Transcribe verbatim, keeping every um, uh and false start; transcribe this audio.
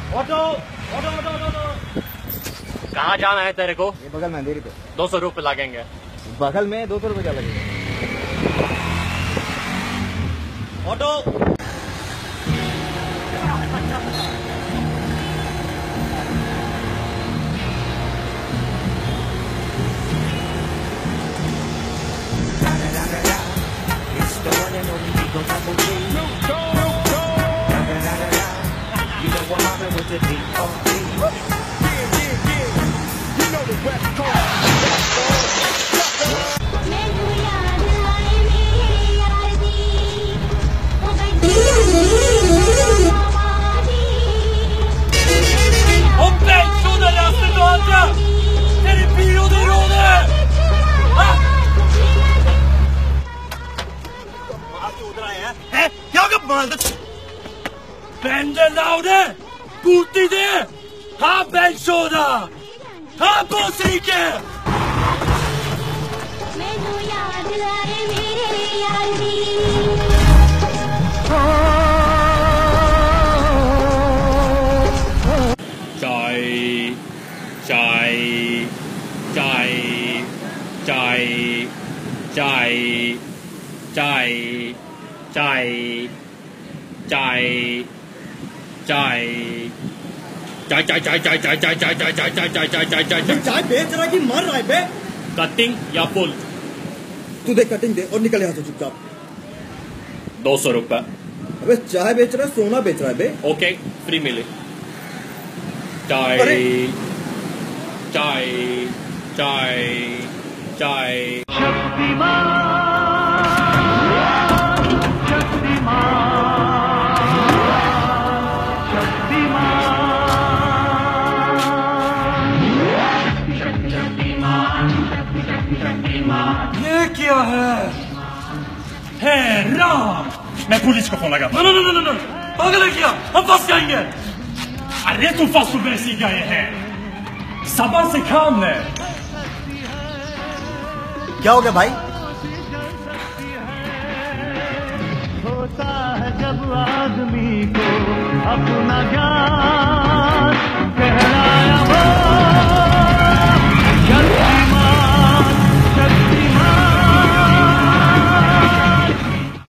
Auto auto auto auto. कहाँ जाना है तेरे को? ये बगल में अंधेरी पे। दो सौ रुपये लगेंगे। बगल में दो सौ रुपये क्या लगेगा? Auto. Bende laude! Butide! Ha ben soda! Ha bosike! Mainu yaad aaye mere yaari. Chai, chai, chai, chai, chai, chai, chai, chai. चाय चाय चाय चाय चाय चाय चाय चाय चाय चाय चाय चाय चाय चाय चाय चाय बेच रहा है कि मर रहा है बे? कटिंग या फुल? तू दे कटिंग दे और निकल यहाँ से चुपचाप। दो सौ रुपये। अबे चाय बेच रहा है, सोना बेच रहा है बे? ओके फ्री मिले। चाय चाय चाय चाय। ये क्या है? है राम! मैं पुलिस को फोन लगा। No no no no no पागल है क्या? हम फंस जाएंगे। अरे तू फंस तो वैसे गए हैं। सबर से काम ले। क्या हो गया भाई? होता है जब आदमी को अपना ज्ञान